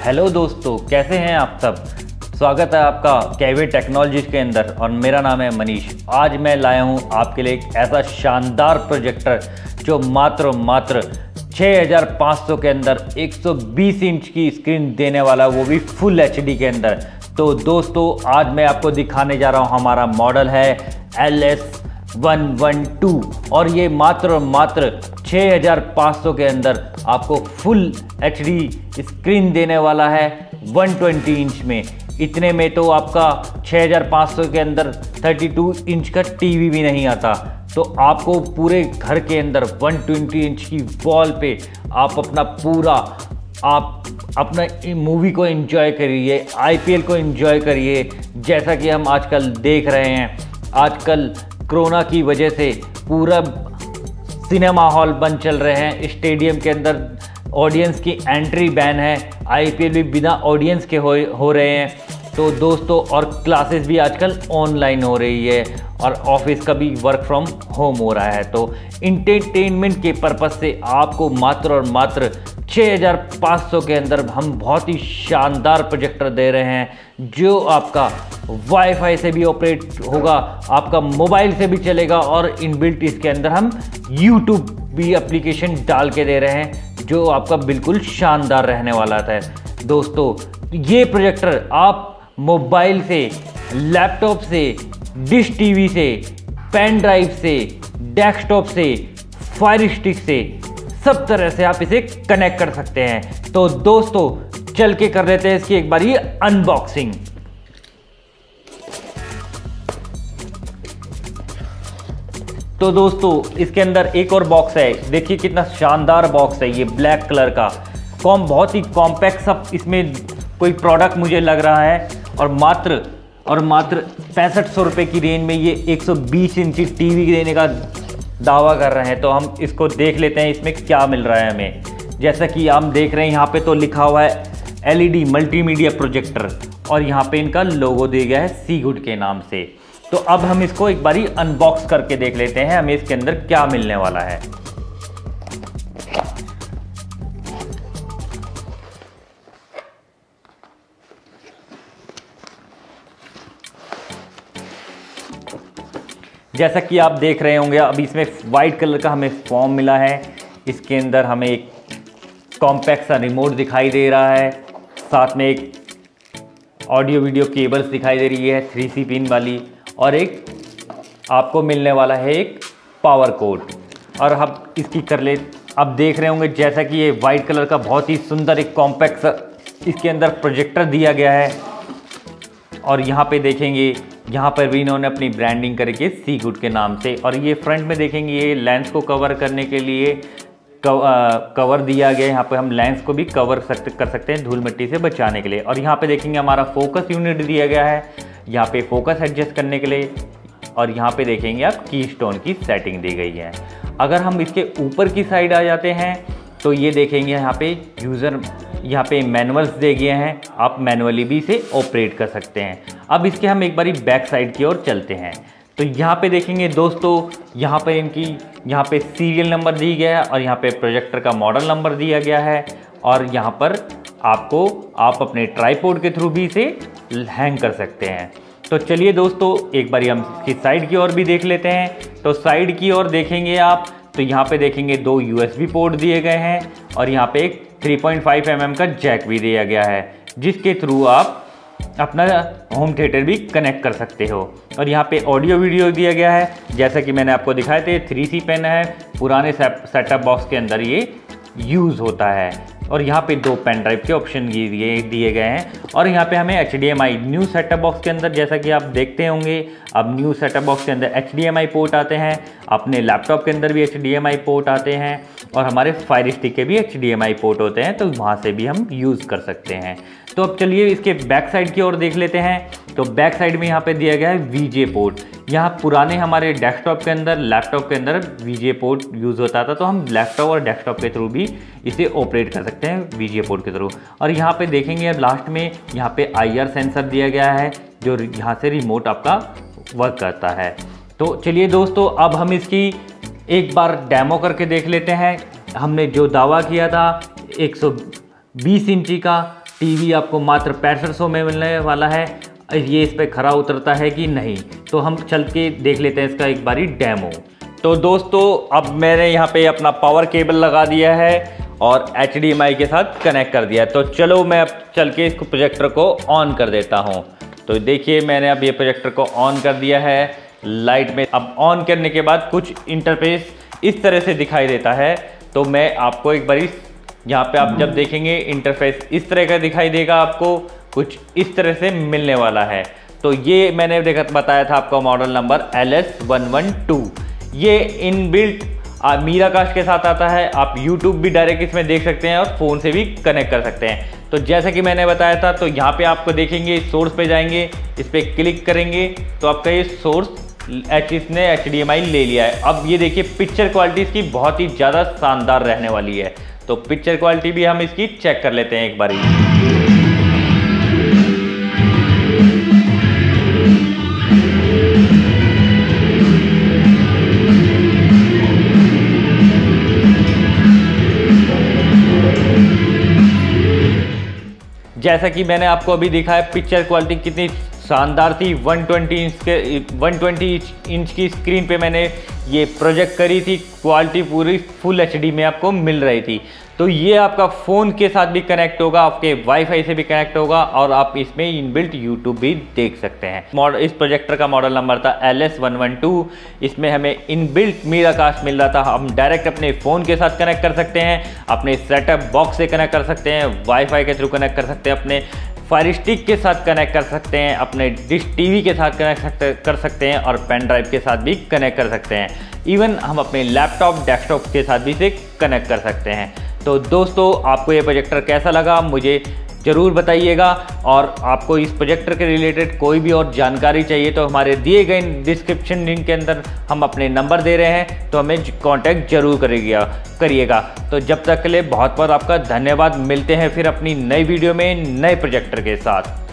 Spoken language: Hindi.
हेलो दोस्तों, कैसे हैं आप सब। स्वागत है आपका कैवे टेक्नोलॉजीज के अंदर और मेरा नाम है मनीष। आज मैं लाया हूं आपके लिए एक ऐसा शानदार प्रोजेक्टर जो मात्र 6500 के अंदर 120 इंच की स्क्रीन देने वाला, वो भी फुल एचडी के अंदर। तो दोस्तों आज मैं आपको दिखाने जा रहा हूं, हमारा मॉडल है LS112 और ये मात्र 6500 के अंदर आपको फुल एचडी स्क्रीन देने वाला है 120 इंच में। इतने में तो आपका 6500 के अंदर 32 इंच का टीवी भी नहीं आता। तो आपको पूरे घर के अंदर 120 इंच की वॉल पे आप अपना मूवी को एंजॉय करिए, IPL को एंजॉय करिए। जैसा कि हम आजकल देख रहे हैं, आजकल कोरोना की वजह से पूरा सिनेमा हॉल बंद चल रहे हैं, स्टेडियम के अंदर ऑडियंस की एंट्री बैन है, IPL भी बिना ऑडियंस के हो रहे हैं। तो दोस्तों और क्लासेस भी आजकल ऑनलाइन हो रही है और ऑफिस का भी वर्क फ्रॉम होम हो रहा है। तो इंटरटेनमेंट के पर्पज़ से आपको मात्र 6500 के अंदर हम बहुत ही शानदार प्रोजेक्टर दे रहे हैं जो आपका वाईफाई से भी ऑपरेट होगा, आपका मोबाइल से भी चलेगा और इनबिल्ट इसके अंदर हम यूट्यूब भी एप्लीकेशन डाल के दे रहे हैं जो आपका बिल्कुल शानदार रहने वाला था। दोस्तों ये प्रोजेक्टर आप मोबाइल से, लैपटॉप से, डिश टीवी से, पेन ड्राइव से, डेस्कटॉप से, फायर स्टिक से, सब तरह से आप इसे कनेक्ट कर सकते हैं। तो दोस्तों चल के कर लेते हैं इसकी एक बारी अनबॉक्सिंग। तो दोस्तों इसके अंदर एक और बॉक्स है, देखिए कितना शानदार बॉक्स है, ये ब्लैक कलर का बहुत ही कॉम्पैक्ट सब इसमें कोई प्रोडक्ट मुझे लग रहा है। और मात्र 6500 रुपये की रेंज में ये 120 इंची टीवी देने का दावा कर रहे हैं। तो हम इसको देख लेते हैं इसमें क्या मिल रहा है हमें। जैसा कि हम देख रहे हैं यहाँ पे तो लिखा हुआ है LED मल्टीमीडिया प्रोजेक्टर और यहाँ पे इनका लोगो दिया गया है सीगुड के नाम से। तो अब हम इसको एक बारी अनबॉक्स करके देख लेते हैं हमें इसके अंदर क्या मिलने वाला है। जैसा कि आप देख रहे होंगे अब इसमें वाइट कलर का हमें फॉर्म मिला है। इसके अंदर हमें एक कॉम्पैक्ट सा रिमोट दिखाई दे रहा है, साथ में एक ऑडियो वीडियो केबल्स दिखाई दे रही है 3C पिन वाली, और एक आपको मिलने वाला है एक पावर कोड। और अब इसकी अब देख रहे होंगे जैसा कि ये वाइट कलर का बहुत ही सुंदर एक कॉम्पैक्ट सा इसके अंदर प्रोजेक्टर दिया गया है। और यहाँ पे देखेंगे, यहाँ पर भी इन्होंने अपनी ब्रांडिंग करके सीगुड के नाम से, और ये फ्रंट में देखेंगे ये लेंस को कवर करने के लिए कवर दिया गया है। यहाँ पे हम लेंस को भी कवर कर सकते हैं धूल मिट्टी से बचाने के लिए। और यहाँ पे देखेंगे हमारा फोकस यूनिट दिया गया है, यहाँ पे फोकस एडजस्ट करने के लिए। और यहाँ पे देखेंगे आप की स्टोन की सेटिंग दी गई है। अगर हम इसके ऊपर की साइड आ जाते हैं तो ये देखेंगे यहाँ पे मैनुअल्स दे गए हैं, आप मैनुअली भी इसे ऑपरेट कर सकते हैं। अब इसके हम एक बारी बैक साइड की ओर चलते हैं। तो यहाँ पे देखेंगे दोस्तों, यहाँ पे सीरियल नंबर दी गया है और यहाँ पे प्रोजेक्टर का मॉडल नंबर दिया गया है। और यहाँ पर आप अपने ट्राइपॉड के थ्रू भी इसे हैंग कर सकते हैं। तो चलिए दोस्तों एक बारी हम इसकी साइड की ओर भी देख लेते हैं। तो साइड की ओर देखेंगे आप तो यहाँ पे देखेंगे 2 USB पोर्ट दिए गए हैं और यहाँ पे एक 3.5 mm का जैक भी दिया गया है जिसके थ्रू आप अपना होम थिएटर भी कनेक्ट कर सकते हो। और यहाँ पे ऑडियो वीडियो दिया गया है, जैसा कि मैंने आपको दिखाए थे 3C पेन है, पुराने सेटअप बॉक्स के अंदर ये यूज़ होता है। और यहाँ पे 2 पेन ड्राइव के ऑप्शन दिए गए हैं। और यहाँ पे हमें HDMI न्यू सेटअप बॉक्स के अंदर, जैसा कि आप देखते होंगे अब न्यू सेटअप बॉक्स के अंदर HDMI पोर्ट आते हैं, अपने लैपटॉप के अंदर भी HDMI पोर्ट आते हैं और हमारे फायर स्टिक के भी HDMI पोर्ट होते हैं, तो वहाँ से भी हम यूज़ कर सकते हैं। तो अब चलिए इसके बैक साइड की ओर देख लेते हैं। तो बैक साइड में यहाँ पे दिया गया है VGA पोर्ट। यहाँ पुराने हमारे डेस्कटॉप के अंदर, लैपटॉप के अंदर VGA पोर्ट यूज़ होता था, तो हम लैपटॉप और डेस्कटॉप के थ्रू भी इसे ऑपरेट कर सकते हैं VGA पोर्ट के थ्रू। और यहाँ पे देखेंगे लास्ट में यहाँ पे IR सेंसर दिया गया है जो यहाँ से रिमोट आपका वर्क करता है। तो चलिए दोस्तों अब हम इसकी एक बार डेमो करके देख लेते हैं। हमने जो दावा किया था 120 इंची का, टीवी आपको मात्र 6500 में मिलने वाला है। ये इस पर खरा उतरता है कि नहीं, तो हम चल के देख लेते हैं इसका एक बारी डेमो। तो दोस्तों अब मैंने यहाँ पे अपना पावर केबल लगा दिया है और HDMI के साथ कनेक्ट कर दिया है। तो चलो मैं अब चल के इसको प्रोजेक्टर को ऑन कर देता हूँ। तो देखिए मैंने अब ये प्रोजेक्टर को ऑन कर दिया है लाइट में। अब ऑन करने के बाद कुछ इंटरफेस इस तरह से दिखाई देता है। तो मैं आपको एक बारी यहाँ पे आप जब देखेंगे इंटरफेस इस तरह का दिखाई देगा, आपको कुछ इस तरह से मिलने वाला है। तो ये मैंने बताया था आपका मॉडल नंबर LS112। ये इनबिल्ट मीराकास्ट के साथ आता है। आप YouTube भी डायरेक्ट इसमें देख सकते हैं और फ़ोन से भी कनेक्ट कर सकते हैं। तो जैसा कि मैंने बताया था, तो यहाँ पे आपको देखेंगे सोर्स पे जाएंगे, इस पर क्लिक करेंगे तो आपका ये सोर्स इसने HDMI ले लिया है। अब ये देखिए पिक्चर क्वालिटी इसकी बहुत ही ज़्यादा शानदार रहने वाली है। तो पिक्चर क्वालिटी भी हम इसकी चेक कर लेते हैं एक बारी। जैसा कि मैंने आपको अभी दिखाया पिक्चर क्वालिटी कितनी शानदार थी। 120 इंच की स्क्रीन पे मैंने ये प्रोजेक्ट करी थी। क्वालिटी पूरी फुल HD में आपको मिल रही थी। तो ये आपका फ़ोन के साथ भी कनेक्ट होगा, आपके वाईफाई से भी कनेक्ट होगा और आप इसमें इनबिल्ट YouTube भी देख सकते हैं। इस प्रोजेक्टर का मॉडल नंबर था LS112। इसमें हमें इनबिल्ट मीराकास्ट मिल रहा था। हम डायरेक्ट अपने फ़ोन के साथ कनेक्ट कर सकते हैं, अपने सेटअप बॉक्स से कनेक्ट कर सकते हैं, वाईफाई के थ्रू कनेक्ट कर सकते हैं, अपने फायर स्टिक के साथ कनेक्ट कर सकते हैं, अपने डिश टीवी के साथ कनेक्ट कर सकते हैं और पेन ड्राइव के साथ भी कनेक्ट कर सकते हैं। इवन हम अपने लैपटॉप डेस्कटॉप के साथ भी इसे कनेक्ट कर सकते हैं। तो दोस्तों आपको ये प्रोजेक्टर कैसा लगा मुझे ज़रूर बताइएगा। और आपको इस प्रोजेक्टर के रिलेटेड कोई भी और जानकारी चाहिए तो हमारे दिए गए डिस्क्रिप्शन लिंक के अंदर हम अपने नंबर दे रहे हैं, तो हमें कांटेक्ट जरूर करिएगा। तो जब तक के लिए बहुत बहुत आपका धन्यवाद। मिलते हैं फिर अपनी नई वीडियो में नए प्रोजेक्टर के साथ।